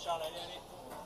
Charles, allez, allez.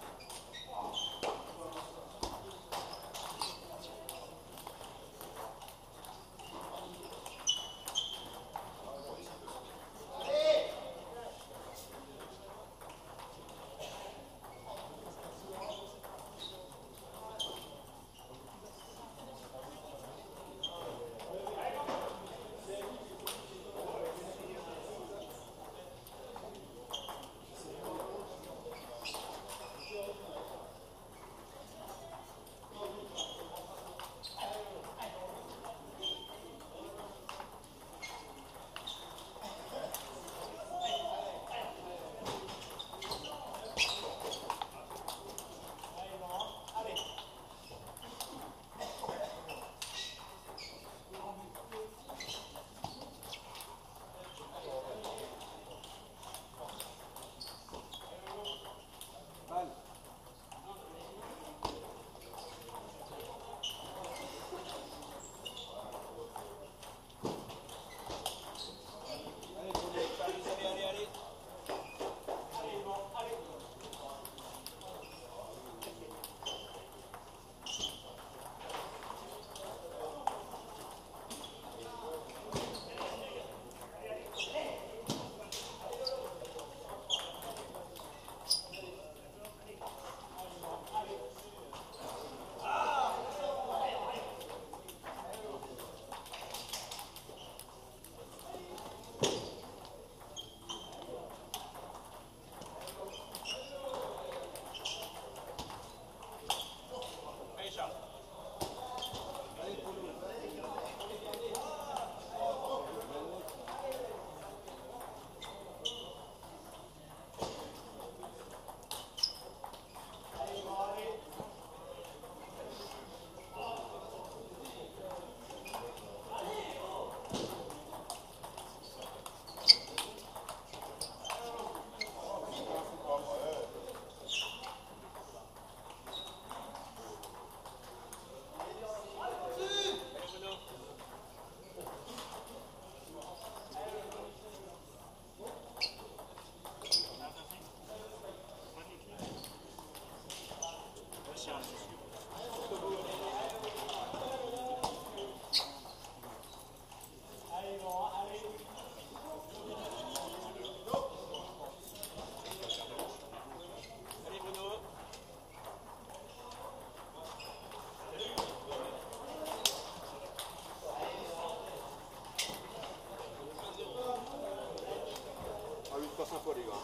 Sympa les gars.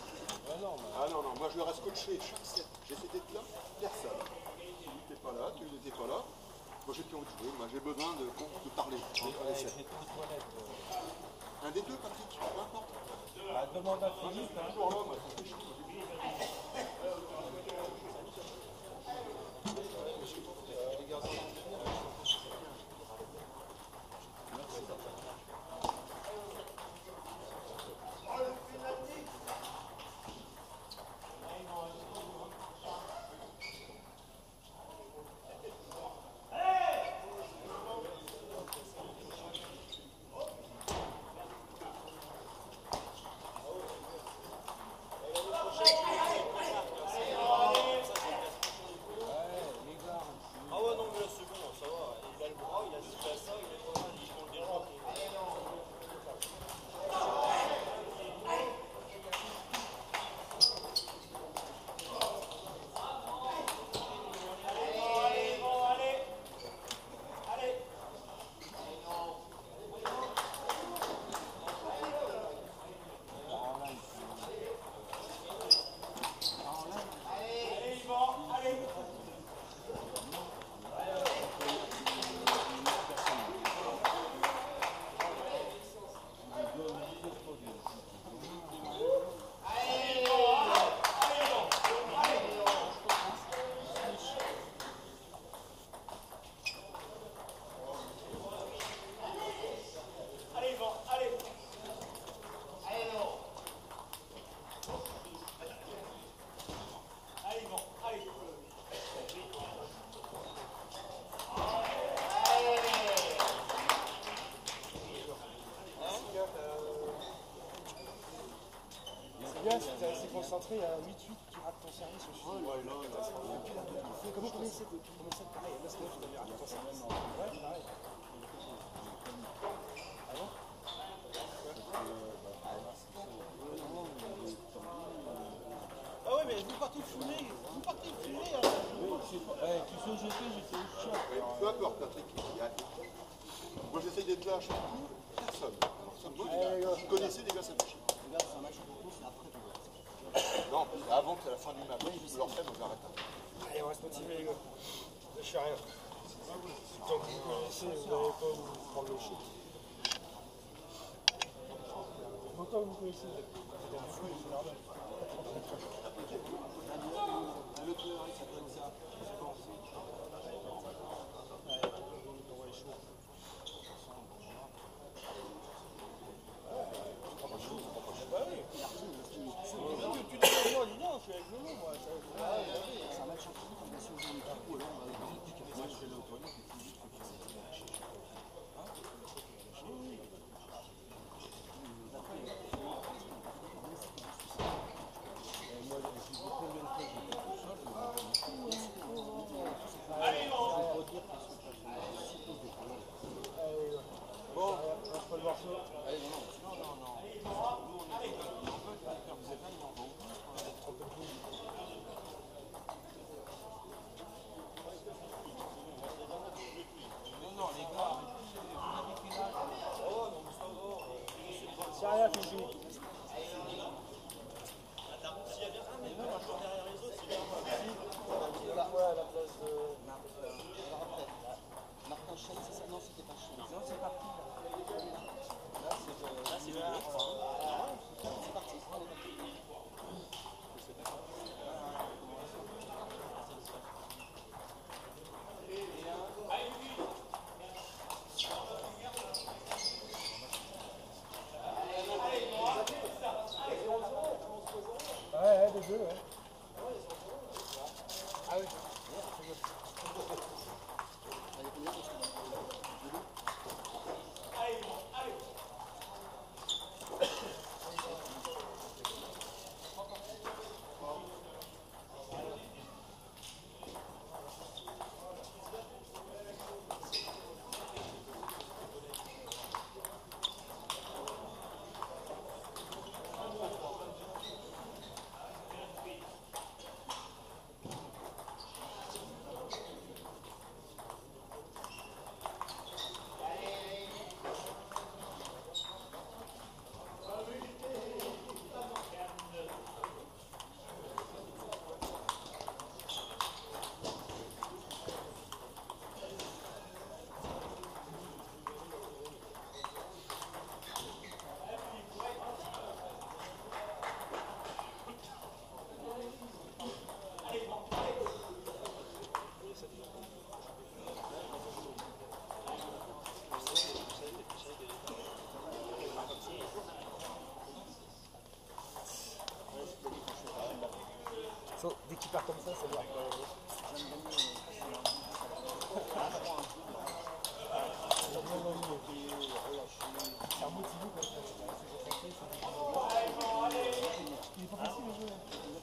Ah non, non, moi je reste coaché chaque set. J'essaie d'être là, personne. Tu n'étais pas là, tu n'étais pas là. Moi j'ai plus envie de jouer, moi j'ai besoin de parler. Un des deux, Patrick, peu importe. Demande à Philippe. Toujours là, moi, ça fait chier. C'est bien, si tu es assez concentré, à 8-8. tu rates ton service aussi. Ouais, là, Comment on essaie de pareil, là c'est moi qui vais rater ton service. Ouais, pareil. Ah bon? Ah ouais, mais vous partez fumer, hein. Tu sais où j'étais au chat. peu importe, Patrick. Moi, j'essaye d'être là à chaque coup. Personne. Alors, ça, moi, je connaissais les gars, ça marche. Regarde, c'est un match pour tous, c'est après tout. Non, c'est avant que c'est la fin du match. Je leur fais, donc j'arrête. Allez, on reste motivé, les gars. Là, je fais rien. Tant que vous connaissez, vous n'allez pas vous prendre le shit. Autant que vous connaissez. C'est normal. Le couleur, il s'appelle ça. Tu dis moi, dis non, je suis avec Lolo, moi. C'est un match en physique, on va se jouer un coup, alors on va moi je fais l'autonomie, c'est physique, faut que ça s'accélère. Bon, lâche pas le morceau. C'est rien, c'est fini. Ouais, à la place de... Martin Chêne, c'est ça? Non, c'était pas Chêne. Non, c'est parti. Là, c'est le c'est parti. Ouais, des deux, ouais. Ah oui. Allez, combien de temps? Dès qu'il part comme ça, c'est bien. C'est un motivé comme ça. Il est pas facile à jouer.